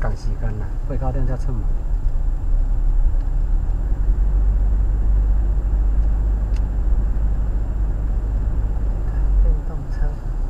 赶时间啦，8、9点才出门。 电动车。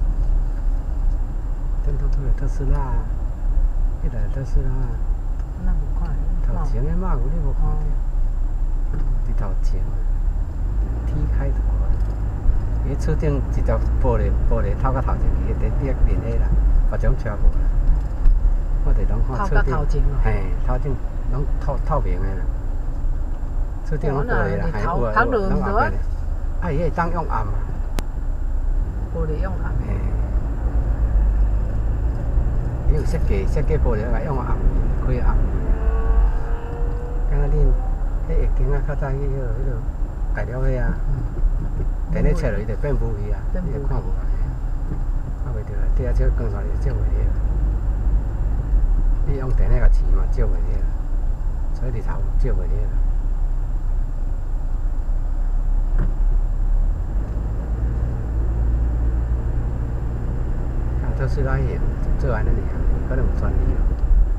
电动车有特斯拉，迄台特斯拉。 那无看。 头前的马有你无看到？伫头前啊 ，T 开头啊。伊厝顶一条玻璃透到头前去，迄伫连迄啦，别种车无啦。我哋拢看厝顶，嘿，头顶拢透明的啦。厝顶拢玻璃啦，嘿，有啊，拢后边的。啊，伊会当用暗啊。 玻璃用暗。 嘿。伊有设计玻璃来用暗，开暗。敢若恁迄月经啊，较早迄落改了迄啊。电咧切落伊就变雾去啊，你就看无啊。看袂着啊，底下照光线就照袂着。你用电咧甲饲嘛，照袂着，所以日头照袂着。啊，特斯拉也做安尼尔，可能有专利咯。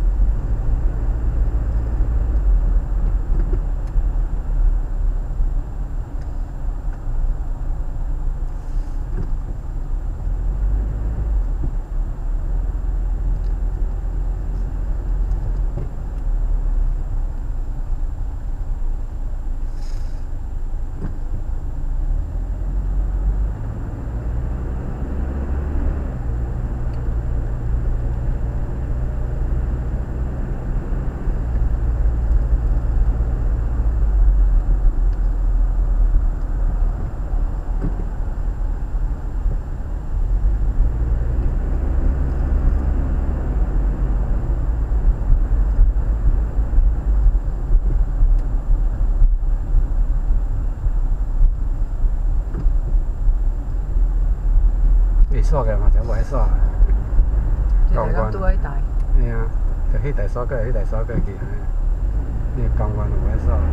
袂煞个嘛，就袂煞。 公园。拄迄台。 嘿啊，就迄台煞过来，迄台煞过去，你公园有袂煞。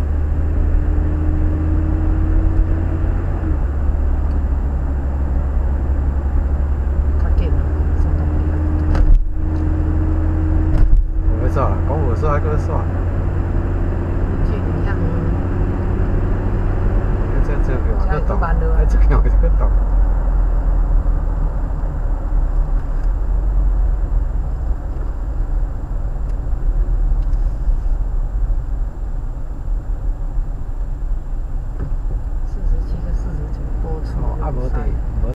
较紧啊，速度比有袂煞啦，讲有煞还佫煞。 距离向。 这个往佫动，这个往佫动。 47跟49播出。 啊，无地。